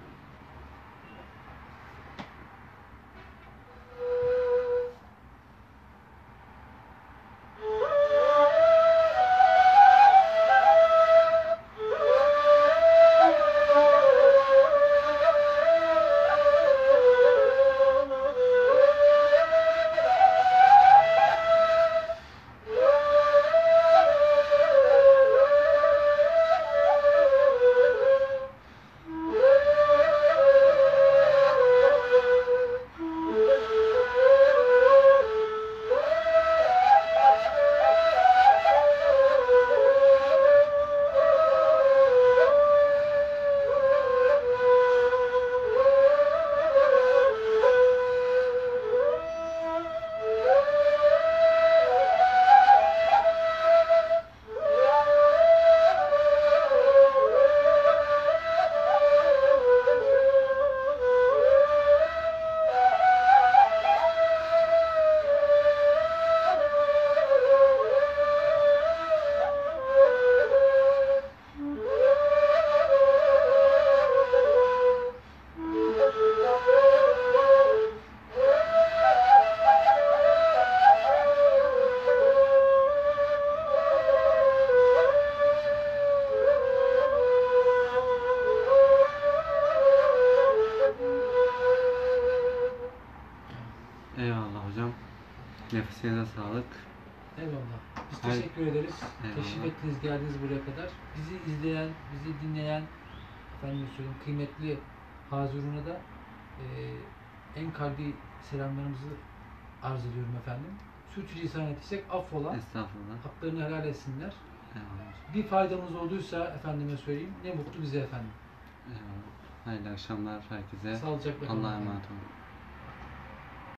Eyvallah hocam. Nefesinize sağlık. Eyvallah. Biz Hayır. teşekkür ederiz. Eyvallah. Teşrif ettiniz, geldiniz buraya kadar. Bizi izleyen, bizi dinleyen, efendim söyleyeyim, kıymetli Hazirun'a da e, en kalbi selamlarımızı arz ediyorum efendim. Sürçülisan ettiysek affola, Estağfurullah. haklarını helal etsinler. Eyvallah. Bir faydamız olduysa efendime söyleyeyim, ne mutlu bize efendim. Eyvallah. Hayırlı akşamlar herkese. Sağlıcakla kalın. Allah'a emanet olun.